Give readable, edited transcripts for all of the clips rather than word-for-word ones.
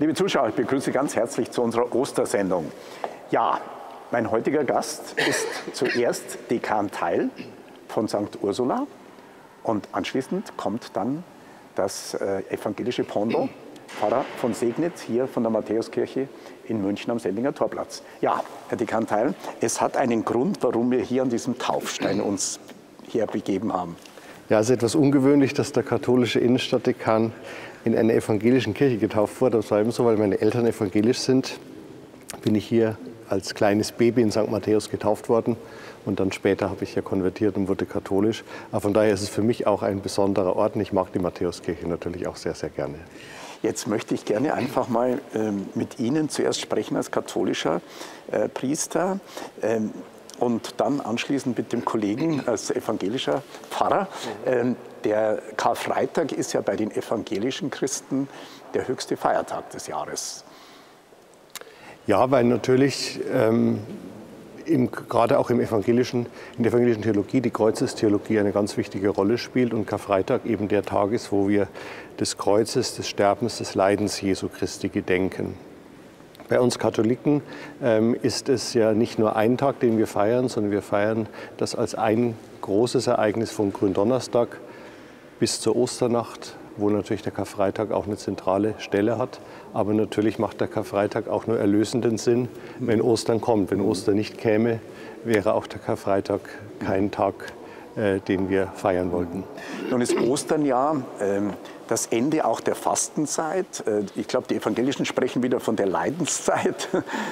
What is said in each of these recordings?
Liebe Zuschauer, ich begrüße Sie ganz herzlich zu unserer Ostersendung. Ja, mein heutiger Gast ist zuerst Dekan Theil von St. Ursula und anschließend kommt dann das evangelische Pendant, Pfarrer von Segnitz, hier von der Matthäuskirche in München am Sendlinger Torplatz. Ja, Herr Dekan Theil, es hat einen Grund, warum wir hier an diesem Taufstein uns herbegeben haben. Ja, es ist etwas ungewöhnlich, dass der katholische Innenstadtdekan in einer evangelischen Kirche getauft wurde. Das war eben so, weil meine Eltern evangelisch sind, bin ich hier als kleines Baby in St. Matthäus getauft worden. Und dann später habe ich ja konvertiert und wurde katholisch. Aber von daher ist es für mich auch ein besonderer Ort. Und ich mag die Matthäuskirche natürlich auch sehr, sehr gerne. Jetzt möchte ich gerne einfach mal mit Ihnen zuerst sprechen als katholischer Priester und dann anschließend mit dem Kollegen als evangelischer Pfarrer. Der Karfreitag ist ja bei den evangelischen Christen der höchste Feiertag des Jahres. Ja, weil natürlich gerade auch in der evangelischen Theologie die Kreuzestheologie eine ganz wichtige Rolle spielt und Karfreitag eben der Tag ist, wo wir des Kreuzes, des Sterbens, des Leidens Jesu Christi gedenken. Bei uns Katholiken ist es ja nicht nur ein Tag, den wir feiern, sondern wir feiern das als ein großes Ereignis von Gründonnerstag bis zur Osternacht, wo natürlich der Karfreitag auch eine zentrale Stelle hat. Aber natürlich macht der Karfreitag auch nur erlösenden Sinn, wenn Ostern kommt. Wenn Ostern nicht käme, wäre auch der Karfreitag kein Tag, den wir feiern wollten. Nun ist Ostern ja das Ende auch der Fastenzeit. Ich glaube, die Evangelischen sprechen wieder von der Leidenszeit.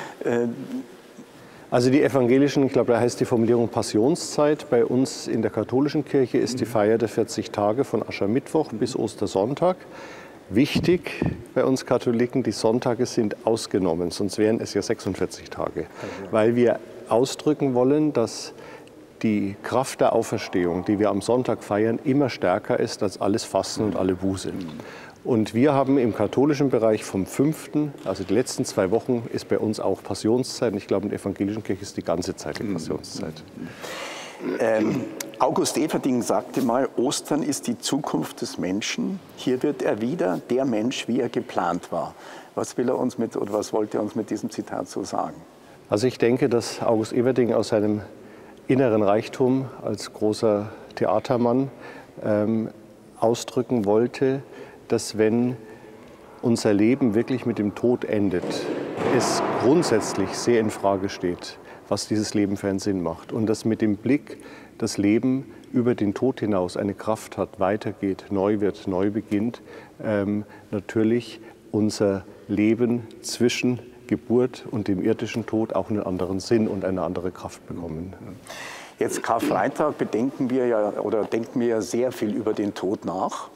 Also die Evangelischen, ich glaube, da heißt die Formulierung Passionszeit. Bei uns in der katholischen Kirche ist die Feier der 40 Tage von Aschermittwoch bis Ostersonntag. Wichtig bei uns Katholiken, die Sonntage sind ausgenommen, sonst wären es ja 46 Tage. Weil wir ausdrücken wollen, dass die Kraft der Auferstehung, die wir am Sonntag feiern, immer stärker ist als alles Fasten und alle Buße. Und wir haben im katholischen Bereich vom 5., also die letzten 2 Wochen, ist bei uns auch Passionszeit. Und ich glaube, in der evangelischen Kirche ist die ganze Zeit die Passionszeit. August Everding sagte mal, Ostern ist die Zukunft des Menschen. Hier wird er wieder der Mensch, wie er geplant war. Was will er uns mit, oder was wollte er uns mit diesem Zitat so sagen? Also ich denke, dass August Everding aus seinem inneren Reichtum als großer Theatermann ausdrücken wollte, dass wenn unser Leben wirklich mit dem Tod endet, es grundsätzlich sehr in Frage steht, was dieses Leben für einen Sinn macht. Und dass mit dem Blick das Leben über den Tod hinaus eine Kraft hat, weitergeht, neu wird, neu beginnt, natürlich unser Leben zwischen Geburt und dem irdischen Tod auch einen anderen Sinn und eine andere Kraft bekommen. Jetzt Karfreitag denken wir sehr viel über den Tod nach.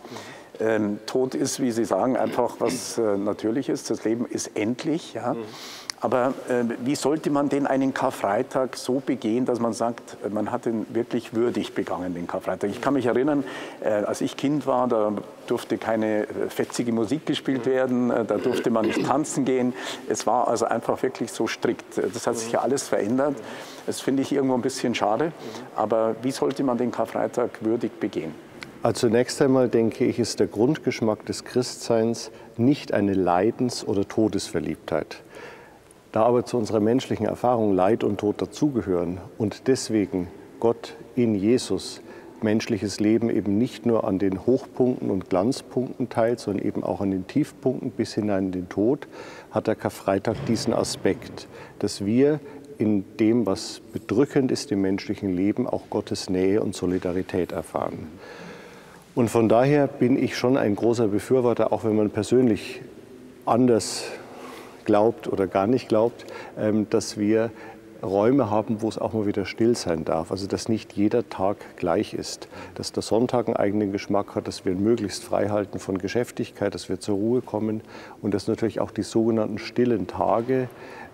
Tod ist, wie Sie sagen, einfach was Natürliches. Das Leben ist endlich. Ja. Aber wie sollte man denn einen Karfreitag so begehen, dass man sagt, man hat ihn wirklich würdig begangen, den Karfreitag? Ich kann mich erinnern, als ich Kind war, da durfte keine fetzige Musik gespielt werden, da durfte man nicht tanzen gehen. Es war also einfach wirklich so strikt. Das hat sich ja alles verändert. Das finde ich irgendwo ein bisschen schade. Aber wie sollte man den Karfreitag würdig begehen? Also zunächst einmal denke ich, ist der Grundgeschmack des Christseins nicht eine Leidens- oder Todesverliebtheit. Da aber zu unserer menschlichen Erfahrung Leid und Tod dazugehören und deswegen Gott in Jesus menschliches Leben eben nicht nur an den Hochpunkten und Glanzpunkten teilt, sondern eben auch an den Tiefpunkten bis hinein in den Tod, hat der Karfreitag diesen Aspekt, dass wir in dem, was bedrückend ist im menschlichen Leben, auch Gottes Nähe und Solidarität erfahren. Und von daher bin ich schon ein großer Befürworter, auch wenn man persönlich anders glaubt oder gar nicht glaubt, dass wir Räume haben, wo es auch mal wieder still sein darf. Also dass nicht jeder Tag gleich ist, dass der Sonntag einen eigenen Geschmack hat, dass wir möglichst frei halten von Geschäftigkeit, dass wir zur Ruhe kommen und dass natürlich auch die sogenannten stillen Tage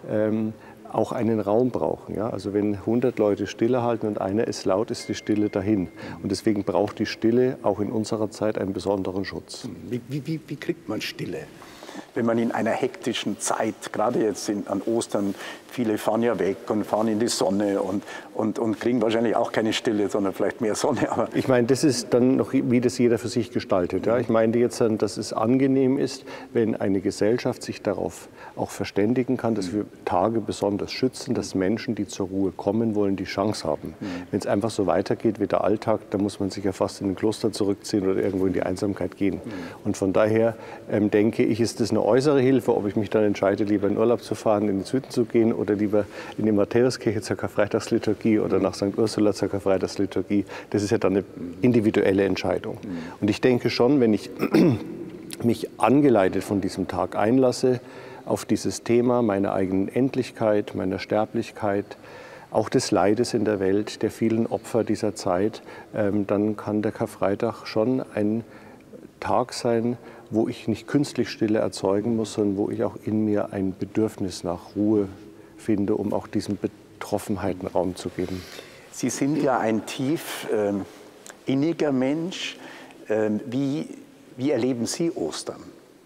auch einen Raum brauchen. Ja? Also wenn 100 Leute Stille halten und einer ist laut, ist die Stille dahin. Und deswegen braucht die Stille auch in unserer Zeit einen besonderen Schutz. Wie kriegt man Stille? wenn man in einer hektischen Zeit, gerade jetzt an Ostern, viele fahren ja weg und fahren in die Sonne und kriegen wahrscheinlich auch keine Stille, sondern vielleicht mehr Sonne. Aber ich meine, das ist dann noch, wie das jeder für sich gestaltet. Ja? Ich meine jetzt, dass es angenehm ist, wenn eine Gesellschaft sich darauf auch verständigen kann, dass wir Tage besonders schützen, dass Menschen, die zur Ruhe kommen wollen, die Chance haben. Wenn es einfach so weitergeht wie der Alltag, dann muss man sich ja fast in ein Kloster zurückziehen oder irgendwo in die Einsamkeit gehen. Und von daher denke ich, ist das eine äußere Hilfe, ob ich mich dann entscheide, lieber in Urlaub zu fahren, in den Süden zu gehen oder lieber in die Matthäuskirche zur Karfreitagsliturgie oder nach St. Ursula zur Karfreitagsliturgie. Das ist ja dann eine individuelle Entscheidung. Und ich denke schon, wenn ich mich angeleitet von diesem Tag einlasse, auf dieses Thema meiner eigenen Endlichkeit, meiner Sterblichkeit, auch des Leides in der Welt, der vielen Opfer dieser Zeit, dann kann der Karfreitag schon ein Tag sein, wo ich nicht künstlich Stille erzeugen muss, sondern wo ich auch in mir ein Bedürfnis nach Ruhe finde, um auch diesen Betroffenheiten Raum zu geben. Sie sind ja ein tief inniger Mensch. Wie erleben Sie Ostern?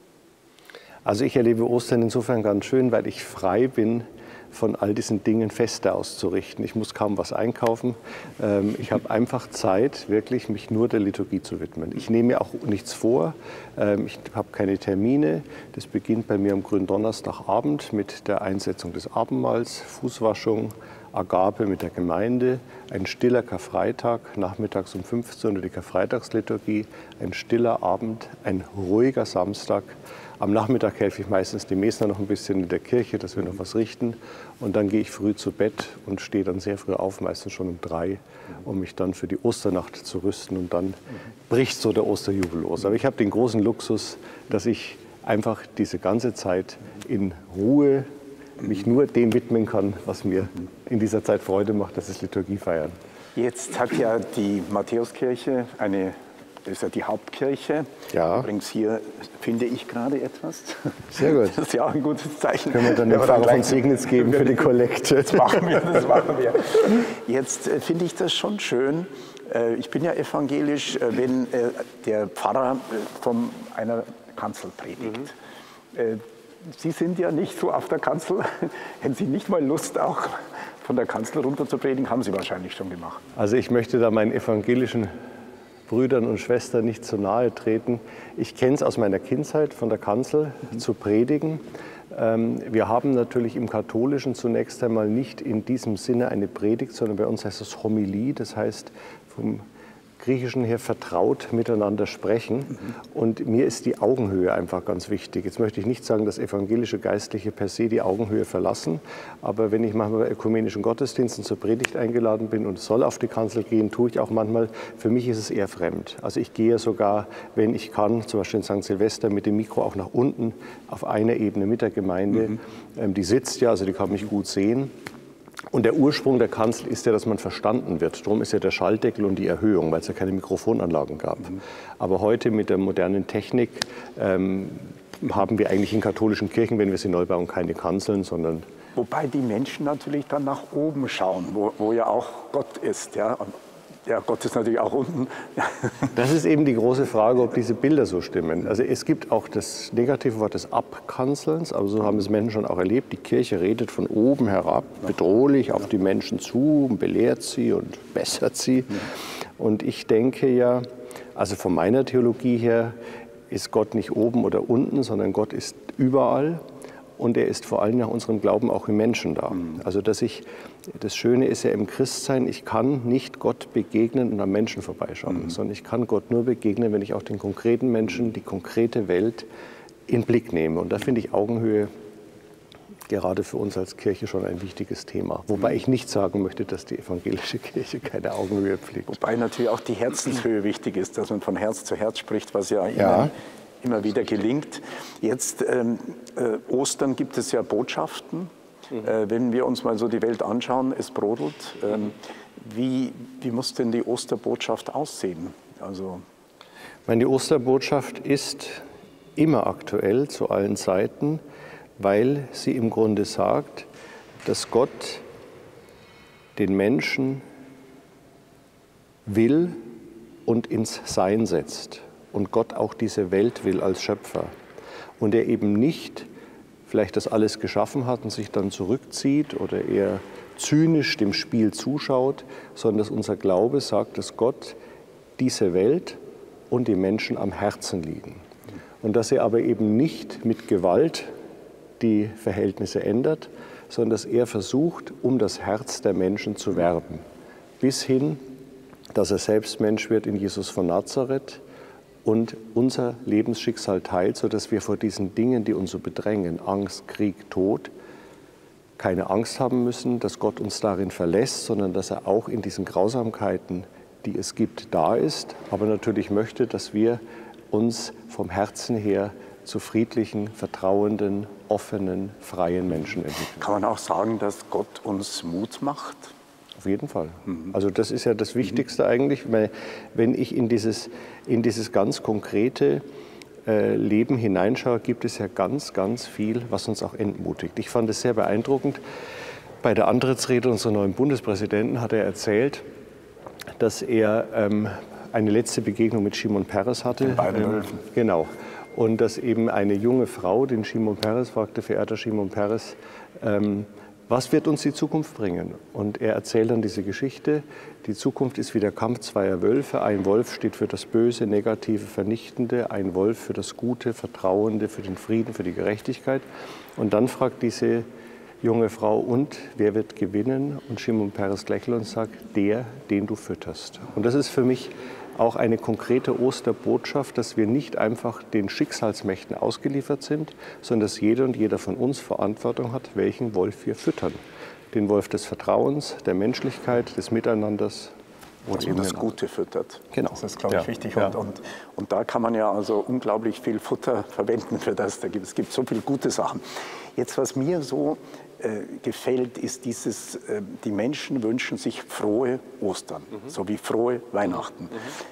Also ich erlebe Ostern insofern ganz schön, weil ich frei bin, von all diesen Dingen Feste auszurichten. Ich muss kaum was einkaufen. Ich habe einfach Zeit, wirklich mich nur der Liturgie zu widmen. Ich nehme mir auch nichts vor. Ich habe keine Termine. Das beginnt bei mir am Gründonnerstagabend mit der Einsetzung des Abendmahls, Fußwaschung, Agape mit der Gemeinde, ein stiller Karfreitag, nachmittags um 15 Uhr die Karfreitagsliturgie, ein stiller Abend, ein ruhiger Samstag. Am Nachmittag helfe ich meistens dem Mesner noch ein bisschen in der Kirche, dass wir noch was richten. Und dann gehe ich früh zu Bett und stehe dann sehr früh auf, meistens schon um 3, um mich dann für die Osternacht zu rüsten. Und dann bricht so der Osterjubel los. Aber ich habe den großen Luxus, dass ich einfach diese ganze Zeit in Ruhe mich nur dem widmen kann, was mir in dieser Zeit Freude macht, das ist Liturgie feiern. Jetzt hat ja die Matthäuskirche das ist ja die Hauptkirche. Ja. Übrigens hier finde ich gerade etwas. Sehr gut. Das ist ja auch ein gutes Zeichen. Können wir dann den Pfarrer von Segnitz geben für die Kollekte? Das machen wir. Jetzt finde ich das schon schön. Ich bin ja evangelisch, wenn der Pfarrer von einer Kanzel predigt. Sie sind ja nicht so auf der Kanzel. Hätten Sie nicht mal Lust, auch von der Kanzel runter zu predigen? Haben Sie wahrscheinlich schon gemacht. Also ich möchte da meinen evangelischen Brüdern und Schwestern nicht zu nahe treten. Ich kenne es aus meiner Kindheit, von der Kanzel zu predigen. Wir haben natürlich im Katholischen zunächst einmal nicht in diesem Sinne eine Predigt, sondern bei uns heißt es Homilie, das heißt vom Griechischen her vertraut miteinander sprechen. Und mir ist die Augenhöhe einfach ganz wichtig. Jetzt möchte ich nicht sagen, dass evangelische Geistliche per se die Augenhöhe verlassen. Aber wenn ich manchmal bei ökumenischen Gottesdiensten zur Predigt eingeladen bin und soll auf die Kanzel gehen, tue ich auch manchmal, für mich ist es eher fremd. Also ich gehe sogar, wenn ich kann, zum Beispiel in St. Silvester mit dem Mikro auch nach unten auf einer Ebene mit der Gemeinde. Die sitzt ja, also die kann mich gut sehen. Und der Ursprung der Kanzel ist ja, dass man verstanden wird. Darum ist ja der Schalldeckel und die Erhöhung, weil es ja keine Mikrofonanlagen gab. Aber heute mit der modernen Technik haben wir eigentlich in katholischen Kirchen, wenn wir sie neu bauen, keine Kanzeln, sondern... Wobei die Menschen natürlich dann nach oben schauen, wo ja auch Gott ist. Ja? Und ja, Gott ist natürlich auch unten. Das ist eben die große Frage, ob diese Bilder so stimmen. Also es gibt auch das negative Wort des Abkanzelns, aber so haben es Menschen schon auch erlebt. Die Kirche redet von oben herab, bedrohlich auf die Menschen zu, belehrt sie und bessert sie. Und ich denke ja, also von meiner Theologie her ist Gott nicht oben oder unten, sondern Gott ist überall. Und er ist vor allem nach unserem Glauben auch im Menschen da. Also das Schöne ist ja im Christsein, ich kann nicht Gott begegnen und am Menschen vorbeischauen, sondern ich kann Gott nur begegnen, wenn ich auch den konkreten Menschen, die konkrete Welt in Blick nehme. Und da finde ich Augenhöhe gerade für uns als Kirche schon ein wichtiges Thema. Wobei ich nicht sagen möchte, dass die evangelische Kirche keine Augenhöhe pflegt. Wobei natürlich auch die Herzenshöhe wichtig ist, dass man von Herz zu Herz spricht, was ja immer wieder gelingt. Jetzt Ostern gibt es ja Botschaften. Wenn wir uns mal so die Welt anschauen, es brodelt. Wie muss denn die Osterbotschaft aussehen? Also die Osterbotschaft ist immer aktuell zu allen Zeiten, weil sie im Grunde sagt, dass Gott den Menschen will und ins Sein setzt. Und Gott auch diese Welt will als Schöpfer. und er eben nicht vielleicht das alles geschaffen hat und sich dann zurückzieht oder eher zynisch dem Spiel zuschaut, sondern dass unser Glaube sagt, dass Gott diese Welt und die Menschen am Herzen liegen. Und dass er aber eben nicht mit Gewalt die Verhältnisse ändert, sondern dass er versucht, um das Herz der Menschen zu werben. Bis hin, dass er selbst Mensch wird in Jesus von Nazareth und unser Lebensschicksal teilt, sodass wir vor diesen Dingen, die uns so bedrängen, Angst, Krieg, Tod, keine Angst haben müssen, dass Gott uns darin verlässt, sondern dass er auch in diesen Grausamkeiten, die es gibt, da ist, aber natürlich möchte, dass wir uns vom Herzen her zu friedlichen, vertrauenden, offenen, freien Menschen entwickeln. Kann man auch sagen, dass Gott uns Mut macht? Auf jeden Fall. Also das ist ja das Wichtigste eigentlich, wenn ich in dieses ganz konkrete Leben hineinschaue, gibt es ja ganz, ganz viel, was uns auch entmutigt. Ich fand es sehr beeindruckend. Bei der Antrittsrede unseres neuen Bundespräsidenten hat er erzählt, dass er eine letzte Begegnung mit Shimon Peres hatte. Den beiden Wölfen. Genau. Und dass eben eine junge Frau den Shimon Peres fragte, verehrter Shimon Peres, was wird uns die Zukunft bringen? Und er erzählt dann diese Geschichte. Die Zukunft ist wie der Kampf zweier Wölfe. Ein Wolf steht für das Böse, Negative, Vernichtende. Ein Wolf für das Gute, Vertrauende, für den Frieden, für die Gerechtigkeit. Und dann fragt diese junge Frau, und wer wird gewinnen? Und Shimon Peres lächelt und sagt, der, den du fütterst. Und das ist für mich auch eine konkrete Osterbotschaft, dass wir nicht einfach den Schicksalsmächten ausgeliefert sind, sondern dass jeder und jeder von uns Verantwortung hat, welchen Wolf wir füttern. Den Wolf des Vertrauens, der Menschlichkeit, des Miteinanders. Dass man das Gute füttert. Genau. Das ist, glaube ich, wichtig. Ja. Und da kann man ja also unglaublich viel Futter verwenden für das. Es gibt so viele gute Sachen. Jetzt, was mir so gefällt, ist dieses, die Menschen wünschen sich frohe Ostern, so wie frohe Weihnachten.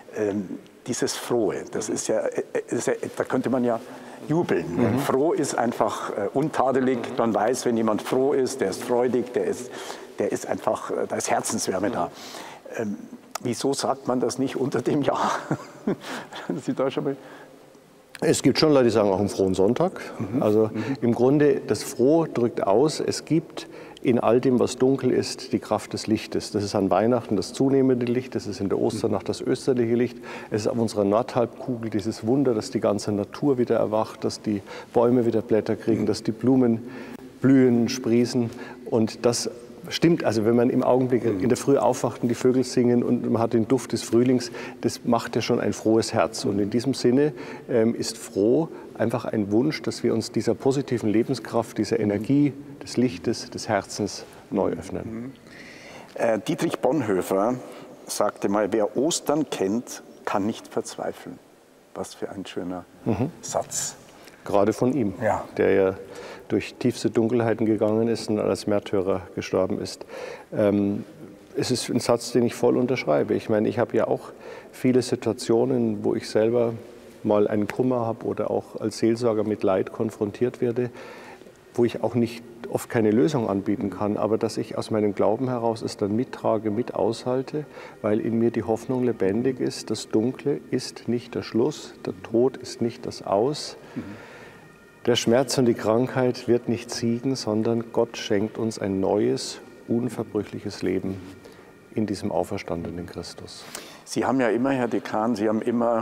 Dieses Frohe, das ist ja, da könnte man ja jubeln. Froh ist einfach untadelig. Man weiß, wenn jemand froh ist, der ist freudig, der ist einfach, da ist Herzenswärme da. Wieso sagt man das nicht unter dem Jahr? Sie da schon mal? Es gibt schon Leute, die sagen auch einen frohen Sonntag. Also im Grunde, das Froh drückt aus, es gibt in all dem, was dunkel ist, die Kraft des Lichtes. Das ist an Weihnachten das zunehmende Licht, das ist in der Osternacht das österliche Licht. Es ist auf unserer Nordhalbkugel dieses Wunder, dass die ganze Natur wieder erwacht, dass die Bäume wieder Blätter kriegen, dass die Blumen blühen, sprießen. Und das stimmt, also wenn man im Augenblick in der Früh aufwacht und die Vögel singen und man hat den Duft des Frühlings, das macht ja schon ein frohes Herz. Und in diesem Sinne ist froh einfach ein Wunsch, dass wir uns dieser positiven Lebenskraft, dieser Energie, des Lichtes, des Herzens neu öffnen. Dietrich Bonhoeffer sagte mal, wer Ostern kennt, kann nicht verzweifeln. Was für ein schöner Satz. Gerade von ihm, ja, der ja durch tiefste Dunkelheiten gegangen ist und als Märtyrer gestorben ist. Es ist ein Satz, den ich voll unterschreibe. Ich meine, ich habe ja auch viele Situationen, wo ich selber mal einen Kummer habe oder auch als Seelsorger mit Leid konfrontiert werde, wo ich auch nicht oft keine Lösung anbieten kann, aber dass ich aus meinem Glauben heraus es dann mittrage, mit aushalte, weil in mir die Hoffnung lebendig ist, das Dunkle ist nicht der Schluss, der Tod ist nicht das Aus. Der Schmerz und die Krankheit wird nicht siegen, sondern Gott schenkt uns ein neues, unverbrüchliches Leben in diesem auferstandenen Christus. Sie haben ja immer, Herr Dekan, Sie haben immer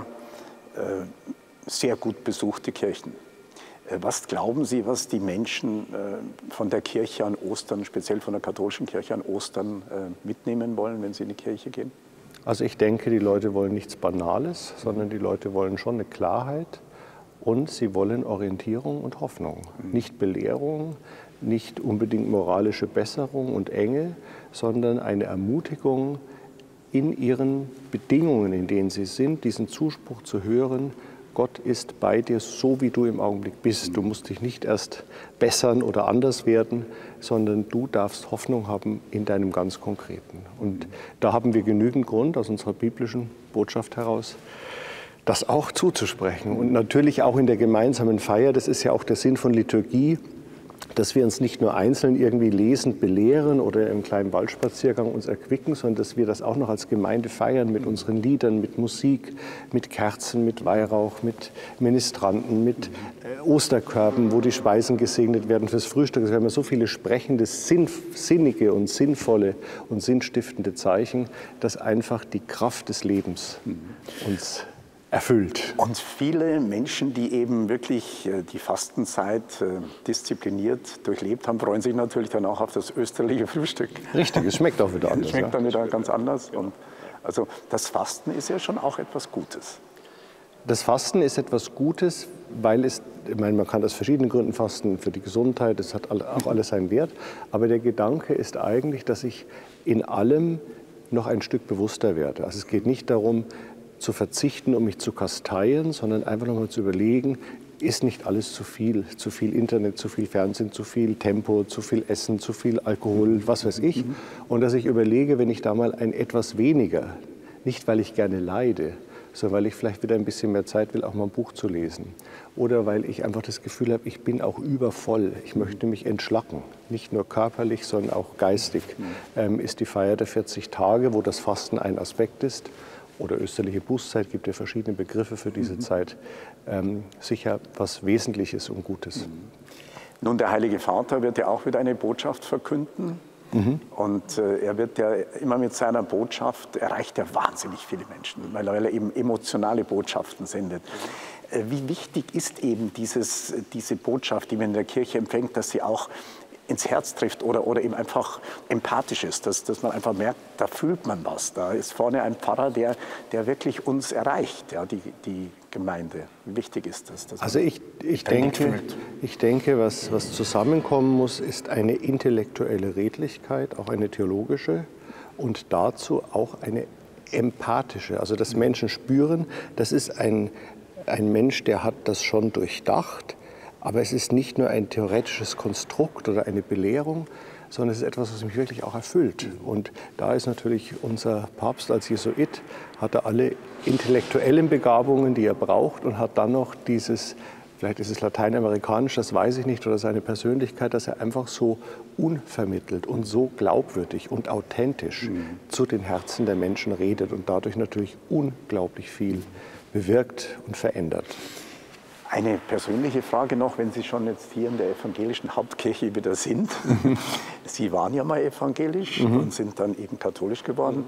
sehr gut besuchte Kirchen. Was glauben Sie, was die Menschen von der Kirche an Ostern, speziell von der katholischen Kirche an Ostern, mitnehmen wollen, wenn sie in die Kirche gehen? Also ich denke, die Leute wollen nichts Banales, sondern die Leute wollen schon eine Klarheit. Und sie wollen Orientierung und Hoffnung. Nicht Belehrung, nicht unbedingt moralische Besserung und Enge, sondern eine Ermutigung, in ihren Bedingungen, in denen sie sind, diesen Zuspruch zu hören, Gott ist bei dir, so wie du im Augenblick bist. Du musst dich nicht erst bessern oder anders werden, sondern du darfst Hoffnung haben in deinem ganz Konkreten. Und da haben wir genügend Grund aus unserer biblischen Botschaft heraus, das auch zuzusprechen. Und natürlich auch in der gemeinsamen Feier, das ist ja auch der Sinn von Liturgie, dass wir uns nicht nur einzeln irgendwie lesend belehren oder im kleinen Waldspaziergang uns erquicken, sondern dass wir das auch noch als Gemeinde feiern mit unseren Liedern, mit Musik, mit Kerzen, mit Weihrauch, mit Ministranten, mit Osterkörben, wo die Speisen gesegnet werden fürs Frühstück. Wir haben ja so viele sprechende, sinnige und sinnvolle und sinnstiftende Zeichen, dass einfach die Kraft des Lebens uns erfüllt. Und viele Menschen, die eben wirklich die Fastenzeit diszipliniert durchlebt haben, freuen sich natürlich dann auch auf das österliche Frühstück. Richtig, es schmeckt auch wieder anders. Es schmeckt dann wieder ganz anders. Und also das Fasten ist ja schon auch etwas Gutes. Das Fasten ist etwas Gutes, weil es, ich meine, man kann aus verschiedenen Gründen fasten, für die Gesundheit, das hat auch alles seinen Wert. Aber der Gedanke ist eigentlich, dass ich in allem noch ein Stück bewusster werde. Also es geht nicht darum, zu verzichten, um mich zu kasteien, sondern einfach nochmal zu überlegen, ist nicht alles zu viel? Zu viel Internet, zu viel Fernsehen, zu viel Tempo, zu viel Essen, zu viel Alkohol, was weiß ich. Und dass ich überlege, wenn ich da mal ein etwas weniger, nicht weil ich gerne leide, sondern weil ich vielleicht wieder ein bisschen mehr Zeit will, auch mal ein Buch zu lesen. Oder weil ich einfach das Gefühl habe, ich bin auch übervoll. Ich möchte mich entschlacken. Nicht nur körperlich, sondern auch geistig. Ist die Feier der 40 Tage, wo das Fasten ein Aspekt ist, oder österliche Bußzeit, gibt ja verschiedene Begriffe für diese Zeit, sicher was Wesentliches und Gutes. Nun, der Heilige Vater wird ja auch wieder eine Botschaft verkünden. Und er wird ja immer mit seiner Botschaft, erreicht er wahnsinnig viele Menschen, weil er eben emotionale Botschaften sendet. Wie wichtig ist eben diese Botschaft, die man in der Kirche empfängt, dass sie auch ins Herz trifft oder eben einfach empathisch ist, dass man einfach merkt, da fühlt man was. Da ist vorne ein Pfarrer, der wirklich uns erreicht, ja, die Gemeinde. Wie wichtig ist das? Also ich denke, was zusammenkommen muss, ist eine intellektuelle Redlichkeit, auch eine theologische und dazu auch eine empathische. Also dass Menschen spüren, das ist ein Mensch, der hat das schon durchdacht. Aber es ist nicht nur ein theoretisches Konstrukt oder eine Belehrung, sondern es ist etwas, was mich wirklich auch erfüllt. Und da ist natürlich unser Papst als Jesuit, hat er alle intellektuellen Begabungen, die er braucht und hat dann noch dieses, vielleicht ist es lateinamerikanisch, das weiß ich nicht, oder seine Persönlichkeit, dass er einfach so unvermittelt und so glaubwürdig und authentisch zu den Herzen der Menschen redet und dadurch natürlich unglaublich viel bewirkt und verändert. Eine persönliche Frage noch, wenn Sie schon jetzt hier in der evangelischen Hauptkirche wieder sind. Sie waren ja mal evangelisch und sind dann eben katholisch geworden.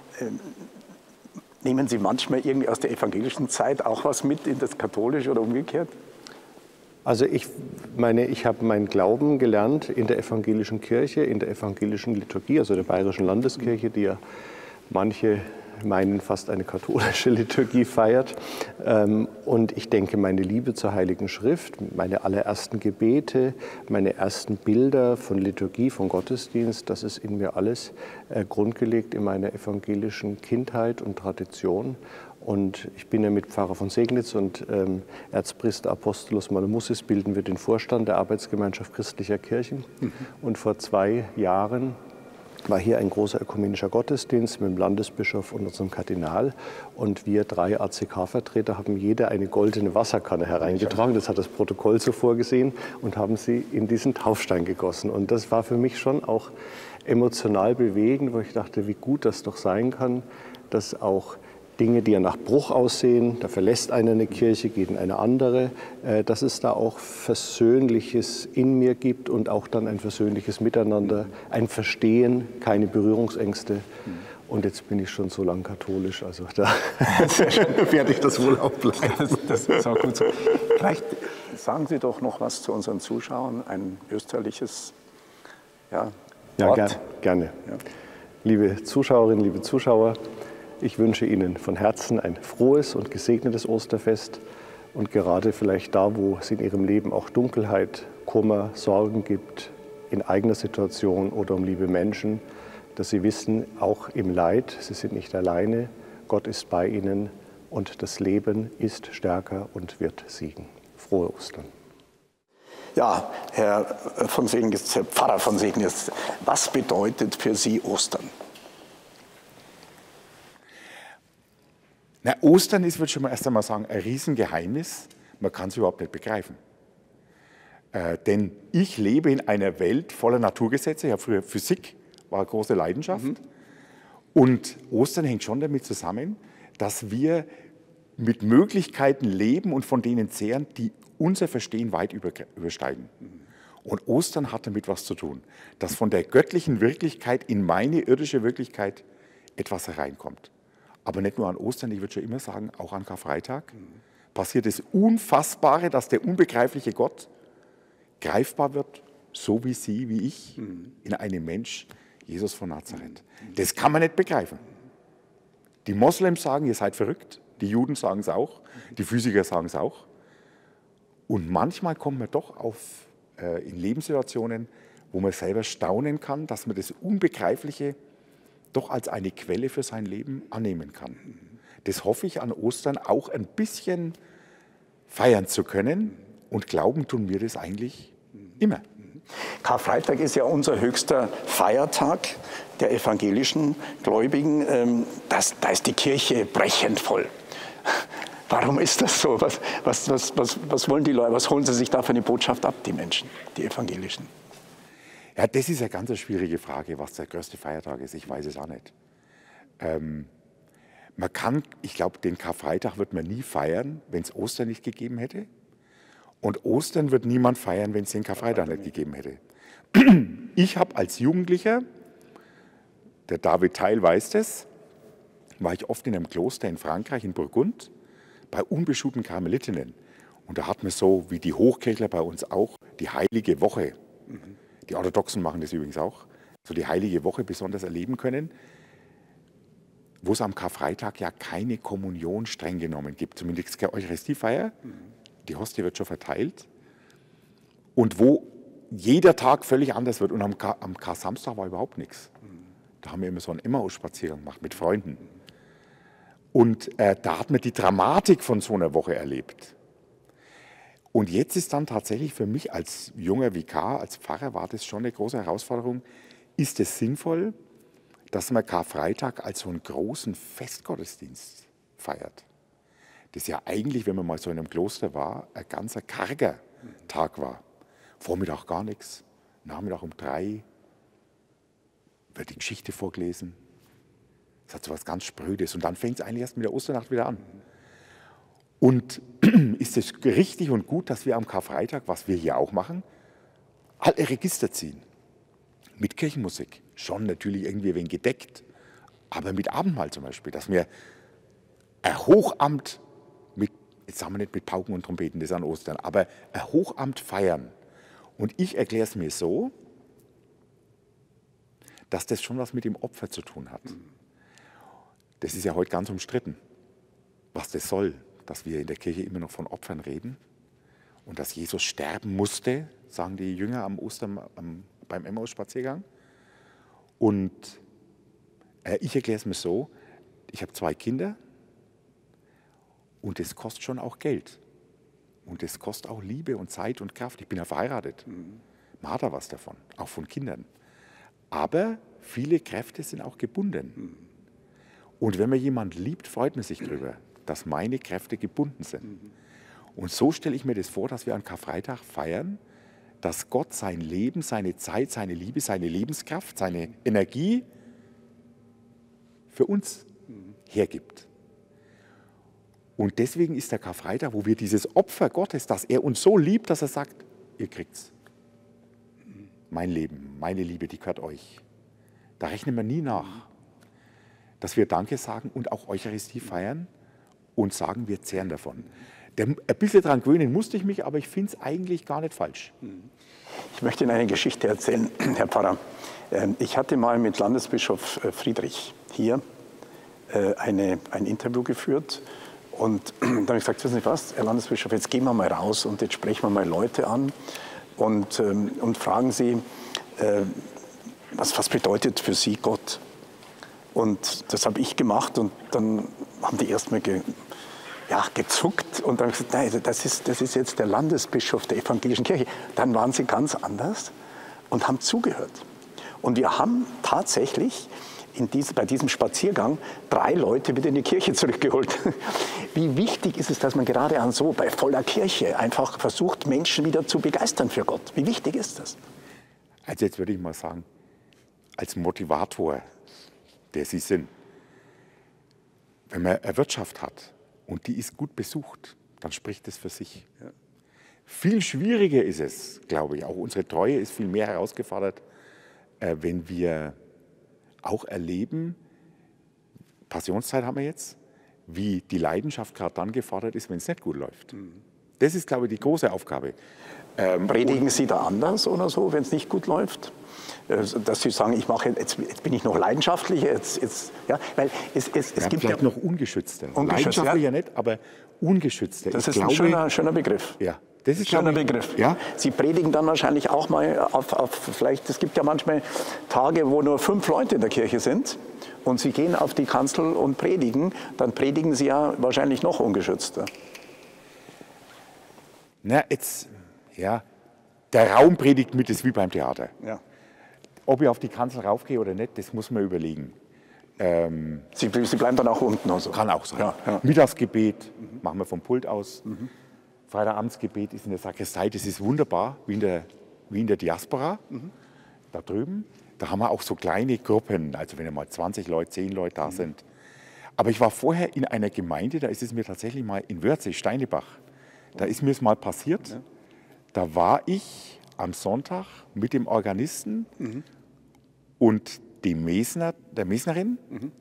Nehmen Sie manchmal irgendwie aus der evangelischen Zeit auch was mit in das katholische oder umgekehrt? Also ich habe meinen Glauben gelernt in der evangelischen Kirche, in der evangelischen Liturgie, also der Bayerischen Landeskirche, die ja manche meinen fast eine katholische Liturgie feiert. Und ich denke, meine Liebe zur Heiligen Schrift, meine allerersten Gebete, meine ersten Bilder von Liturgie, von Gottesdienst, das ist in mir alles grundgelegt in meiner evangelischen Kindheit und Tradition. Und ich bin ja mit Pfarrer von Segnitz und Erzpriester Apostolos Malomussis bilden wir den Vorstand der Arbeitsgemeinschaft christlicher Kirchen. Und vor 2 Jahren war hier ein großer ökumenischer Gottesdienst mit dem Landesbischof und unserem Kardinal. Und wir 3 ACK-Vertreter haben jeder eine goldene Wasserkanne hereingetragen. Das hat das Protokoll so vorgesehen und haben sie in diesen Taufstein gegossen. Und das war für mich schon auch emotional bewegend, wo ich dachte, wie gut das doch sein kann, dass auch Dinge, die ja nach Bruch aussehen, da verlässt einer eine Kirche, geht in eine andere, dass es da auch Versöhnliches in mir gibt und auch dann ein versöhnliches Miteinander, ein Verstehen, keine Berührungsängste. Und jetzt bin ich schon so lang katholisch, also da werde ich das wohl auch bleiben. Das ist auch gut so. Vielleicht sagen Sie doch noch was zu unseren Zuschauern, ein österliches Wort. Ja, gerne. Ja. Liebe Zuschauerinnen, liebe Zuschauer, ich wünsche Ihnen von Herzen ein frohes und gesegnetes Osterfest und gerade vielleicht da, wo es in Ihrem Leben auch Dunkelheit, Kummer, Sorgen gibt, in eigener Situation oder um liebe Menschen, dass Sie wissen, auch im Leid, Sie sind nicht alleine, Gott ist bei Ihnen und das Leben ist stärker und wird siegen. Frohe Ostern. Ja, Herr von Segnitz, Pfarrer von Segnitz, was bedeutet für Sie Ostern? Na, Ostern ist, würde ich schon mal erst einmal sagen, ein Riesengeheimnis. Man kann es überhaupt nicht begreifen. Denn ich lebe in einer Welt voller Naturgesetze. Ja, früher Physik war eine große Leidenschaft. Und Ostern hängt schon damit zusammen, dass wir mit Möglichkeiten leben und von denen zehren, die unser Verstehen weit übersteigen. Und Ostern hat damit was zu tun, dass von der göttlichen Wirklichkeit in meine irdische Wirklichkeit etwas hereinkommt. Aber nicht nur an Ostern, ich würde schon immer sagen, auch an Karfreitag passiert das Unfassbare, dass der unbegreifliche Gott greifbar wird, so wie Sie, wie ich, in einem Mensch, Jesus von Nazareth. Das kann man nicht begreifen. Die Moslems sagen, ihr seid verrückt, die Juden sagen es auch, die Physiker sagen es auch. Und manchmal kommt man doch in Lebenssituationen, wo man selber staunen kann, dass man das Unbegreifliche doch als eine Quelle für sein Leben annehmen kann. Das hoffe ich an Ostern auch ein bisschen feiern zu können, und glauben tun wir das eigentlich immer. Karfreitag ist ja unser höchster Feiertag der evangelischen Gläubigen. Da ist die Kirche brechend voll. Warum ist das so? Was wollen die Leute? Was holen sie sich da für eine Botschaft ab, die Menschen, die Evangelischen? Ja, das ist eine ganz schwierige Frage, was der größte Feiertag ist. Ich weiß es auch nicht. Ich glaube, den Karfreitag wird man nie feiern, wenn es Ostern nicht gegeben hätte. Und Ostern wird niemand feiern, wenn es den Karfreitag nicht gegeben hätte. Ich habe als Jugendlicher, der David Theil weiß das, war ich oft in einem Kloster in Frankreich, in Burgund, bei unbeschuhten Karmelitinnen. Und da hat man so, wie die Hochkirchler bei uns auch, die Heilige Woche, die Orthodoxen machen das übrigens auch, so die Heilige Woche besonders erleben können, wo es am Karfreitag ja keine Kommunion streng genommen gibt, zumindest keine Eucharistiefeier. Die Hostie wird schon verteilt. Und wo jeder Tag völlig anders wird. Und am Kar-Samstag war überhaupt nichts. Da haben wir immer so einen Emmaus-Spaziergang gemacht mit Freunden. Und da hat man die Dramatik von so einer Woche erlebt. Und jetzt ist dann tatsächlich für mich als junger Vikar, als Pfarrer, war das schon eine große Herausforderung. Ist es sinnvoll, dass man Karfreitag als so einen großen Festgottesdienst feiert? Das ja eigentlich, wenn man mal so in einem Kloster war, ein ganzer karger Tag war. Vormittag gar nichts, Nachmittag um 3 wird die Geschichte vorgelesen. Es hat so was ganz Sprödes. Und dann fängt es eigentlich erst mit der Osternacht wieder an. Und ist es richtig und gut, dass wir am Karfreitag, was wir hier auch machen, alle Register ziehen. Mit Kirchenmusik. Schon natürlich irgendwie ein wenig gedeckt. Aber mit Abendmahl zum Beispiel, dass wir ein Hochamt jetzt sagen wir nicht mit Pauken und Trompeten, das ist an Ostern, aber ein Hochamt feiern. Und ich erkläre es mir so, dass das schon was mit dem Opfer zu tun hat. Das ist ja heute ganz umstritten, was das soll, dass wir in der Kirche immer noch von Opfern reden und dass Jesus sterben musste, sagen die Jünger am Ostern, beim Emmaus-Spaziergang. Und ich erkläre es mir so, ich habe 2 Kinder, und es kostet schon auch Geld. Und es kostet auch Liebe und Zeit und Kraft. Ich bin ja verheiratet. Man hat da was davon, auch von Kindern. Aber viele Kräfte sind auch gebunden. Und wenn man jemanden liebt, freut man sich darüber, dass meine Kräfte gebunden sind. Und so stelle ich mir das vor, dass wir an Karfreitag feiern, dass Gott sein Leben, seine Zeit, seine Liebe, seine Lebenskraft, seine Energie für uns hergibt. Und deswegen ist der Karfreitag, wo wir dieses Opfer Gottes, dass er uns so liebt, dass er sagt, ihr kriegt's. Mein Leben, meine Liebe, die gehört euch. Da rechnen wir nie nach. Dass wir Danke sagen und auch Eucharistie feiern und sagen, wir zehren davon. Ein bisschen daran gewöhnen musste ich mich, aber ich finde es eigentlich gar nicht falsch. Ich möchte Ihnen eine Geschichte erzählen, Herr Pfarrer. Ich hatte mal mit Landesbischof Friedrich hier ein Interview geführt. Und dann habe ich gesagt, wissen Sie was, Herr Landesbischof, jetzt gehen wir mal raus und jetzt sprechen wir mal Leute an und fragen sie, was bedeutet für sie Gott? Und das habe ich gemacht und dann haben die erstmal gezuckt und dann gesagt, nein, das ist jetzt der Landesbischof der evangelischen Kirche. Dann waren sie ganz anders und haben zugehört. Und wir haben tatsächlich bei diesem Spaziergang 3 Leute wieder in die Kirche zurückgeholt. Wie wichtig ist es, dass man gerade bei voller Kirche einfach versucht, Menschen wieder zu begeistern für Gott? Wie wichtig ist das? Also jetzt würde ich mal sagen, als Motivator, der Sie sind, wenn man eine Wirtschaft hat und die ist gut besucht, dann spricht das für sich. Ja. Viel schwieriger ist es, glaube ich, auch unsere Treue ist viel mehr herausgefordert, wenn wir auch erleben, Passionszeit haben wir jetzt, wie die Leidenschaft gerade dann gefordert ist, wenn es nicht gut läuft. Das ist, glaube ich, die große Aufgabe. Predigen Sie da anders oder so, wenn es nicht gut läuft? Dass Sie sagen, jetzt bin ich noch leidenschaftlicher, ja, weil es gibt vielleicht noch ungeschützter. Leidenschaftlicher nicht, aber ungeschützter. Das ist ein schöner Begriff. Ja. Das ist ein schöner Begriff. Ja? Sie predigen dann wahrscheinlich auch mal vielleicht, es gibt ja manchmal Tage, wo nur 5 Leute in der Kirche sind und Sie gehen auf die Kanzel und predigen, dann predigen Sie ja wahrscheinlich noch ungeschützter. Na, jetzt, ja, der Raum predigt mit, ist wie beim Theater. Ja. Ob ich auf die Kanzel raufgehe oder nicht, das muss man überlegen. Sie bleiben dann auch unten oder so? Kann auch sein. Ja, ja. Mittagsgebet machen wir vom Pult aus. Freitagabendsgebet ist in der Sakristei, das ist wunderbar, wie in der Diaspora, da drüben. Da haben wir auch so kleine Gruppen, also wenn mal 20 Leute, 10 Leute da sind. Aber ich war vorher in einer Gemeinde, da ist es mir tatsächlich mal in Wörthsee, Steinebach, da ist mir es mal passiert, ja. Da war ich am Sonntag mit dem Organisten und der Mesnerin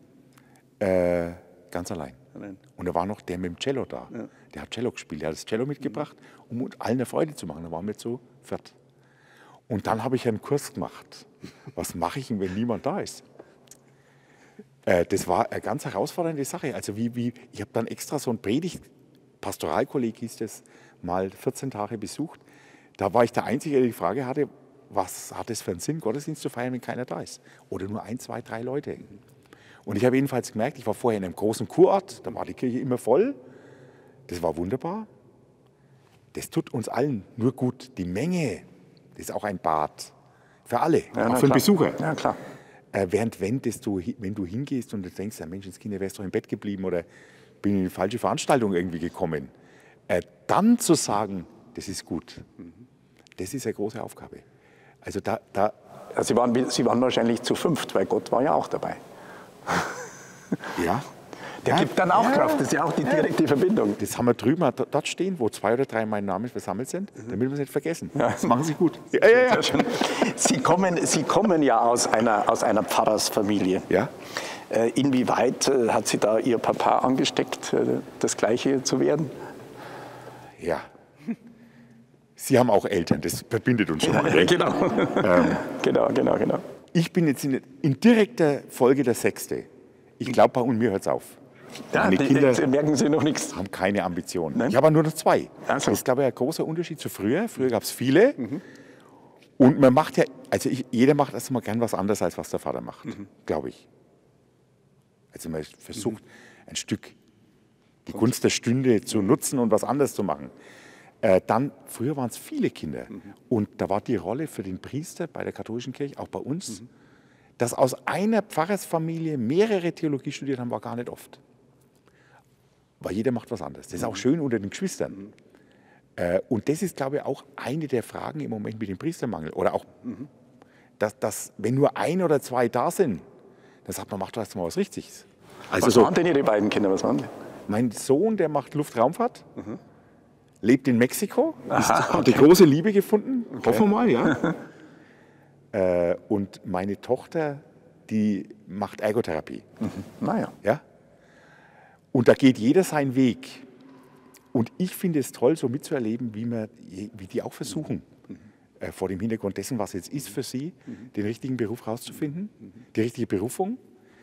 ganz allein. Und da war noch der mit dem Cello da. Ja. Der hat Cello gespielt, der hat das Cello mitgebracht, um allen eine Freude zu machen. Da waren wir zu 4. Und dann habe ich einen Kurs gemacht. Was mache ich denn, wenn niemand da ist? Das war eine ganz herausfordernde Sache. Also ich habe dann extra so ein Pastoralkolleg hieß das, mal 14 Tage besucht. Da war ich der Einzige, der die Frage hatte, was hat es für einen Sinn, Gottesdienst zu feiern, wenn keiner da ist? Oder nur 1, 2, 3 Leute. Und ich habe jedenfalls gemerkt, ich war vorher in einem großen Kurort, da war die Kirche immer voll. Das war wunderbar. Das tut uns allen nur gut. Die Menge, das ist auch ein Bad für alle, ja, auch für den Besucher. Ja, klar. Wenn du hingehst und du denkst, ja, Mensch, das Kind wärst doch im Bett geblieben oder bin in die falsche Veranstaltung irgendwie gekommen, dann zu sagen, das ist gut, das ist eine große Aufgabe. Also Sie waren wahrscheinlich zu 5, weil Gott war ja auch dabei. Ja. Der gibt dann auch Kraft, das ist ja auch die direkte Verbindung. Das haben wir drüben dort stehen, wo 2 oder 3 mein Name versammelt sind, damit wir es nicht vergessen. Ja. Das machen Sie gut. Ja. Sie kommen ja aus einer Pfarrersfamilie. Ja. Inwieweit hat Sie da Ihr Papa angesteckt, das Gleiche zu werden? Ja. Sie haben auch Eltern, das verbindet uns schon mal. Ja, genau. Ich bin jetzt in direkter Folge der 6. Ich glaube, bei mir hört es auf. Ja, meine Kinder merken Sie noch nichts. Haben keine Ambitionen. Nein? Ich habe nur noch 2. Also. Das ist, glaube ich, ein großer Unterschied zu früher. Früher gab es viele. Und man macht ja, jeder macht erstmal gern was anderes, als was der Vater macht, glaube ich. Also man versucht, ein Stück die Gunst der Stunde zu nutzen und was anderes zu machen. Früher waren es viele Kinder. Und da war die Rolle für den Priester bei der katholischen Kirche, auch bei uns, dass aus einer Pfarrersfamilie mehrere Theologie studiert haben, war gar nicht oft. Weil jeder macht was anderes. Das ist auch schön unter den Geschwistern. Und das ist, glaube ich, auch eine der Fragen im Moment mit dem Priestermangel. Oder auch, dass wenn nur 1 oder 2 da sind, dann sagt man, macht doch erst mal was Richtiges. Also was waren denn Ihre beiden Kinder? Was waren die? Mein Sohn, der macht Luftraumfahrt, lebt in Mexiko, hat die große Liebe gefunden, hoffen wir mal, ja. Und meine Tochter, die macht Ergotherapie. Naja. Ja? Und da geht jeder seinen Weg. Und ich finde es toll, so mitzuerleben, wie die auch versuchen, vor dem Hintergrund dessen, was jetzt ist für sie, den richtigen Beruf rauszufinden, die richtige Berufung.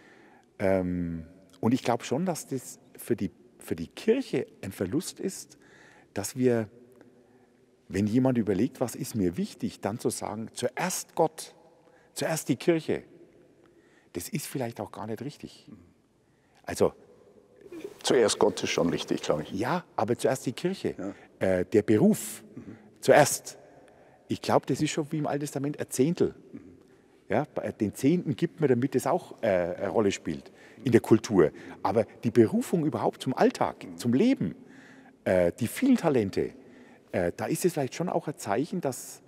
Und ich glaube schon, dass das für die Kirche ein Verlust ist, dass wir, wenn jemand überlegt, was ist mir wichtig, dann zu sagen, zuerst Gott, zuerst die Kirche, das ist vielleicht auch gar nicht richtig. Also zuerst Gott ist schon richtig, glaube ich. Ja, aber zuerst die Kirche, der Beruf, zuerst. Ich glaube, das ist schon wie im Alten Testament ein Zehntel. Ja, den Zehnten gibt man, damit es auch eine Rolle spielt in der Kultur. Aber die Berufung überhaupt zum Alltag, zum Leben, die vielen Talente, da ist es vielleicht schon auch ein Zeichen, dass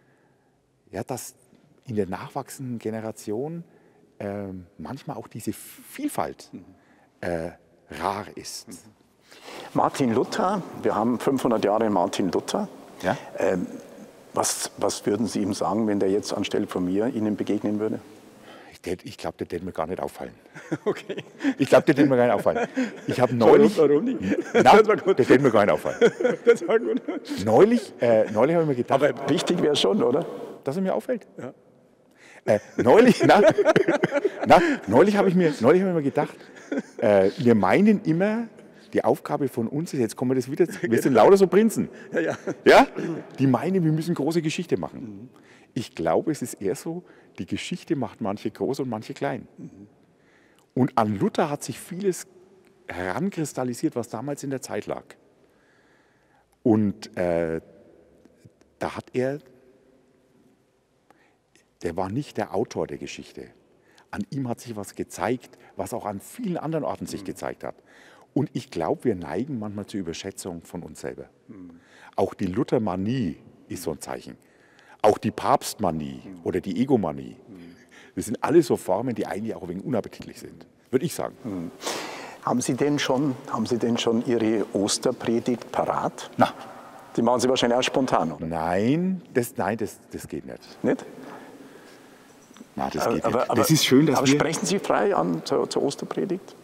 in der nachwachsenden Generation manchmal auch diese Vielfalt rar ist. Martin Luther, wir haben 500 Jahre Martin Luther. Ja? Was würden Sie ihm sagen, wenn der jetzt anstelle von mir Ihnen begegnen würde? Ich glaube, der wird mir gar nicht auffallen. Okay. Ich glaube, der wird mir gar nicht auffallen. Ich habe neulich... Warum nicht? Na, der wird mir gar nicht auffallen. Das war gut. Neulich habe ich mir gedacht... Aber wichtig wäre schon, oder? Dass er mir auffällt. Ja. Neulich habe ich mir gedacht, wir meinen immer, die Aufgabe von uns ist, jetzt kommen wir das wieder, wir sind lauter so Prinzen. Ja? Die meinen, wir müssen große Geschichte machen. Ich glaube, es ist eher so, die Geschichte macht manche groß und manche klein. Und an Luther hat sich vieles herankristallisiert, was damals in der Zeit lag. Und da hat er... Der war nicht der Autor der Geschichte. An ihm hat sich was gezeigt, was auch an vielen anderen Orten sich gezeigt hat. Und ich glaube, wir neigen manchmal zur Überschätzung von uns selber. Auch die Luthermanie ist so ein Zeichen. Auch die Papstmanie oder die Egomanie. Das sind alles so Formen, die eigentlich auch ein wenig unappetitlich sind, würde ich sagen. Haben Sie denn schon Ihre Osterpredigt parat? Na. Die machen Sie wahrscheinlich auch spontan, oder? Nein, das geht nicht. Nicht? Na, das geht nicht. Das ist schön, dass aber wir... sprechen Sie frei an zur Osterpredigt?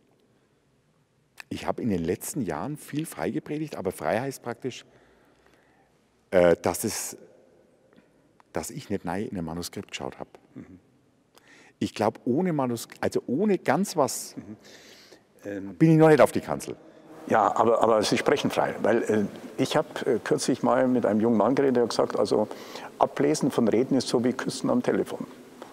Ich habe in den letzten Jahren viel frei gepredigt, aber frei heißt praktisch, dass ich nicht in ein Manuskript geschaut habe. Ich glaube, ohne ganz was, bin ich noch nicht auf die Kanzel. Ja, aber Sie sprechen frei, weil ich habe kürzlich mal mit einem jungen Mann geredet, der hat gesagt, also Ablesen von Reden ist so wie Küssen am Telefon.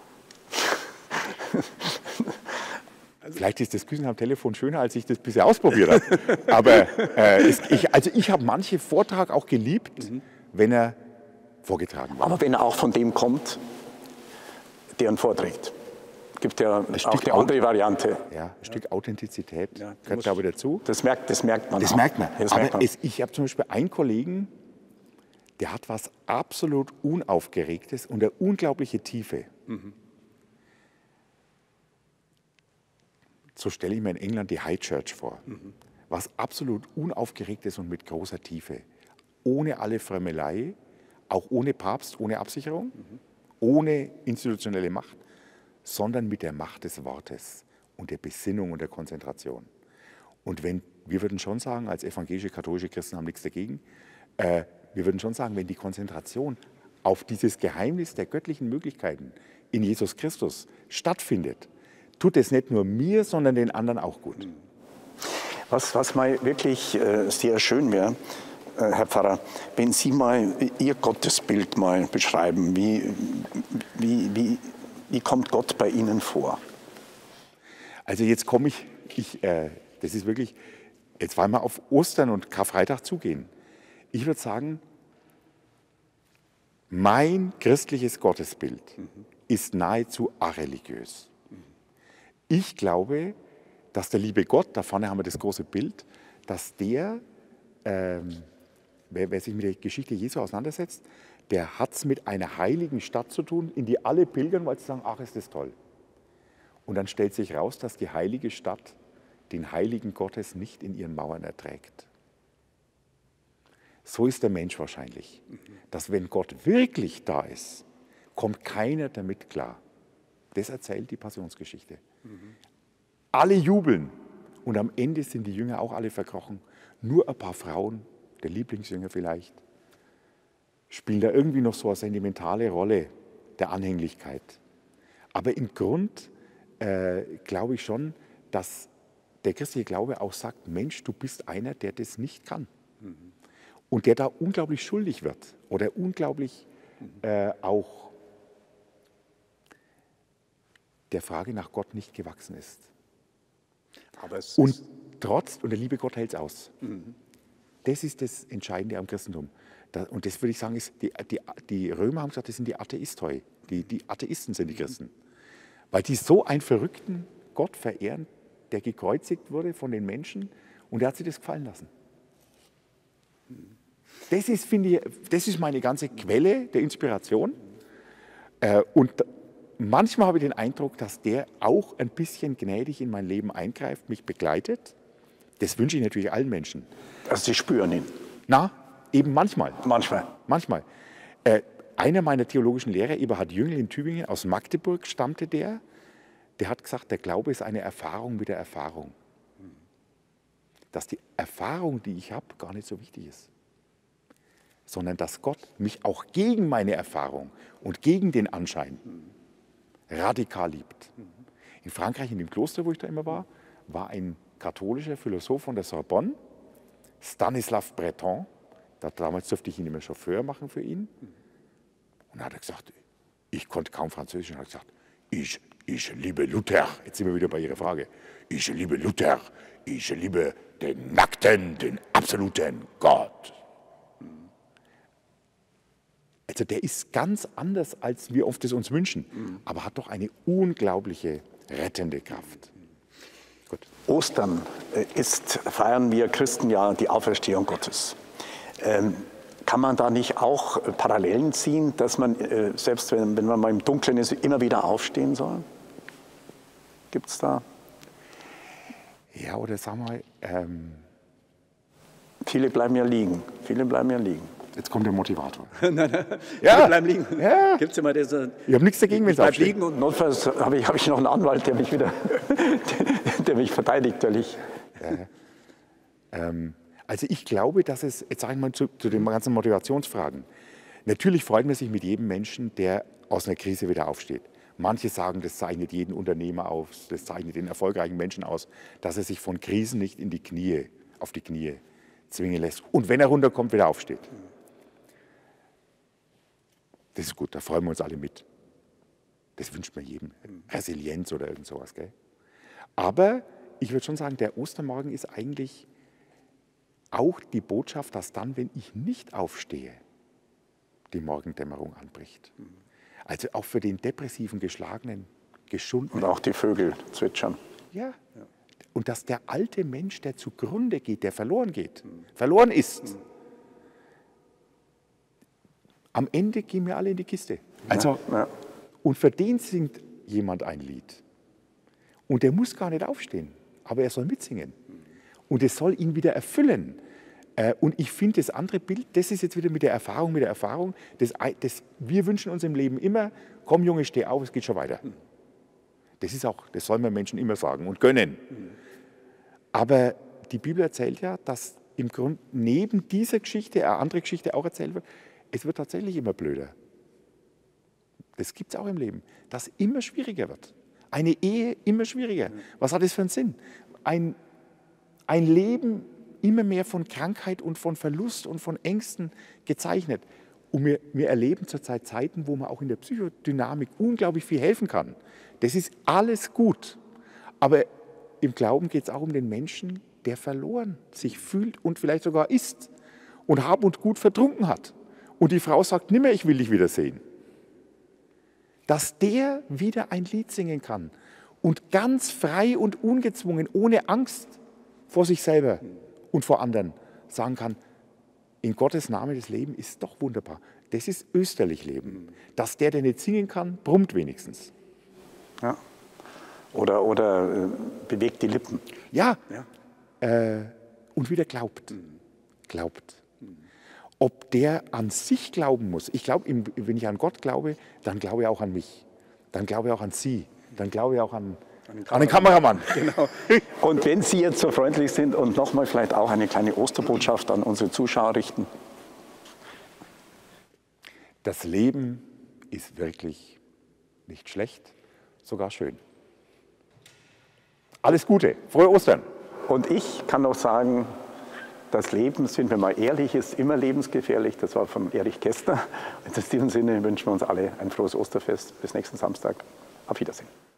Vielleicht ist das Küssen am Telefon schöner, als ich das bisher ausprobiert habe. Aber ich habe manche Vortrag auch geliebt, wenn er vorgetragen war. Aber wenn er auch von dem kommt, der ihn vorträgt. Gibt ja auch die andere Variante. Ja, ein Stück Authentizität gehört, muss, glaube ich, dazu. Das merkt man. Das auch. merkt man. Das Aber merkt man. ich habe zum Beispiel einen Kollegen, der hat was absolut Unaufgeregtes und eine unglaubliche Tiefe. So stelle ich mir in England die High Church vor. Was absolut Unaufgeregtes und mit großer Tiefe. Ohne alle Frömmelei, auch ohne Papst, ohne Absicherung, ohne institutionelle Macht, sondern mit der Macht des Wortes und der Besinnung und der Konzentration. Und wir würden schon sagen, als evangelische, katholische Christen haben nichts dagegen, wir würden schon sagen, wenn die Konzentration auf dieses Geheimnis der göttlichen Möglichkeiten in Jesus Christus stattfindet, tut es nicht nur mir, sondern den anderen auch gut. Was mal wirklich sehr schön wäre, Herr Pfarrer, wenn Sie mal Ihr Gottesbild mal beschreiben, wie kommt Gott bei Ihnen vor? Also jetzt komme das ist wirklich, jetzt wollen wir auf Ostern und Karfreitag zugehen. Ich würde sagen, mein christliches Gottesbild ist nahezu areligiös. Ich glaube, dass der liebe Gott, da vorne haben wir das große Bild, dass der, wer sich mit der Geschichte Jesu auseinandersetzt, der hat es mit einer heiligen Stadt zu tun, in die alle pilgern, weil sie sagen, ach, ist das toll. Und dann stellt sich raus, dass die heilige Stadt den Heiligen Gottes nicht in ihren Mauern erträgt. So ist der Mensch wahrscheinlich, dass wenn Gott wirklich da ist, kommt keiner damit klar. Das erzählt die Passionsgeschichte. Alle jubeln und am Ende sind die Jünger auch alle verkrochen. Nur ein paar Frauen, der Lieblingsjünger vielleicht, spielen da irgendwie noch so eine sentimentale Rolle der Anhänglichkeit. Aber im Grund glaube ich schon, dass der christliche Glaube auch sagt, Mensch, du bist einer, der das nicht kann. Und der da unglaublich schuldig wird oder unglaublich auch der Frage nach Gott nicht gewachsen ist. Aber Und der liebe Gott hält es aus. das ist das Entscheidende am Christentum. Und das würde ich sagen, ist, die Römer haben gesagt, das sind die Atheistoi. Die Atheisten sind die Christen. Weil die so einen verrückten Gott verehren, der gekreuzigt wurde von den Menschen und der hat sich das gefallen lassen. Das ist, finde ich, das ist meine ganze Quelle der Inspiration. Und manchmal habe ich den Eindruck, dass der auch ein bisschen gnädig in mein Leben eingreift, mich begleitet. Das wünsche ich natürlich allen Menschen. Also Sie spüren ihn? Na, eben manchmal. Manchmal. Manchmal. Einer meiner theologischen Lehrer, Eberhard Jüngel in Tübingen, aus Magdeburg stammte der hat gesagt, der Glaube ist eine Erfahrung mit der Erfahrung. Dass die Erfahrung, die ich habe, gar nicht so wichtig ist. Sondern dass Gott mich auch gegen meine Erfahrung und gegen den Anschein radikal liebt. In Frankreich, in dem Kloster, wo ich da immer war ein katholischer Philosoph von der Sorbonne, Stanislas Breton. Damals durfte ich ihn immer Chauffeur machen für ihn. Und da hat er gesagt, ich konnte kaum Französisch, und er hat gesagt, ich liebe Luther. Jetzt sind wir wieder bei Ihrer Frage. Ich liebe Luther. Ich liebe den nackten, den absoluten Gott. Also der ist ganz anders, als wir oft es uns wünschen, aber hat doch eine unglaubliche rettende Kraft. Gut. Ostern feiern wir Christen ja die Auferstehung Gottes. Kann man da nicht auch Parallelen ziehen, dass man, selbst wenn man mal im Dunkeln ist, immer wieder aufstehen soll? Gibt es da? Ja, oder sagen wir, viele bleiben ja liegen. Jetzt kommt der Motivator. Ja, viele bleiben liegen. Ja. Gibt's immer diese, Ich habe nichts dagegen, wenn es aufsteht. liegen und notfalls habe ich noch einen Anwalt, der mich verteidigt, weil ich... Also ich glaube, dass es, jetzt sage ich mal zu den ganzen Motivationsfragen, natürlich freut man sich mit jedem Menschen, der aus einer Krise wieder aufsteht. Manche sagen, das zeichnet jeden Unternehmer aus, das zeichnet den erfolgreichen Menschen aus, dass er sich von Krisen nicht auf die Knie zwingen lässt und wenn er runterkommt, wieder aufsteht. Das ist gut, da freuen wir uns alle mit. Das wünscht man jedem. Resilienz oder irgend sowas. Gell? Aber ich würde schon sagen, der Ostermorgen ist eigentlich auch die Botschaft, dass dann, wenn ich nicht aufstehe, die Morgendämmerung anbricht. Also auch für den depressiven, geschlagenen, geschundenen. Und auch die Vögel zwitschern. Ja. Und dass der alte Mensch, der zugrunde geht, der verloren geht, verloren ist, am Ende gehen wir alle in die Kiste. Also, und für den singt jemand ein Lied. Und der muss gar nicht aufstehen, aber er soll mitsingen. Und es soll ihn wieder erfüllen. Und ich finde, das andere Bild, das ist jetzt wieder mit der Erfahrung. Wir wünschen uns im Leben immer, komm Junge, steh auf, es geht schon weiter. Das soll man Menschen immer sagen und gönnen. Aber die Bibel erzählt ja, dass im Grunde neben dieser Geschichte eine andere Geschichte auch erzählt wird. Es wird tatsächlich immer blöder. Das gibt es auch im Leben, dass es immer schwieriger wird. Eine Ehe immer schwieriger. Was hat das für einen Sinn? Ein Leben immer mehr von Krankheit und von Verlust und von Ängsten gezeichnet. Und wir erleben zurzeit Zeiten, wo man auch in der Psychodynamik unglaublich viel helfen kann. Das ist alles gut. Aber im Glauben geht es auch um den Menschen, der verloren sich fühlt und vielleicht sogar ist und Hab und Gut vertrunken hat. Und die Frau sagt, nimmer, ich will dich wiedersehen. Dass der wieder ein Lied singen kann und ganz frei und ungezwungen, ohne Angst vor sich selber und vor anderen sagen kann, in Gottes Namen das Leben ist doch wunderbar. Das ist österlich Leben. Dass der nicht singen kann, brummt wenigstens. Ja. Oder bewegt die Lippen. Ja. Und wieder glaubt. Glaubt. Ob der an sich glauben muss. Ich glaube, wenn ich an Gott glaube, dann glaube ich auch an mich. Dann glaube ich auch an Sie. Dann glaube ich auch an den Kameramann. Genau. Und wenn Sie jetzt so freundlich sind und nochmal vielleicht auch eine kleine Osterbotschaft an unsere Zuschauer richten. Das Leben ist wirklich nicht schlecht, sogar schön. Alles Gute, frohe Ostern. Und ich kann noch sagen, das Leben, sind wir mal ehrlich, ist immer lebensgefährlich. Das war von Erich Kästner. In diesem Sinne wünschen wir uns alle ein frohes Osterfest. Bis nächsten Samstag. Auf Wiedersehen.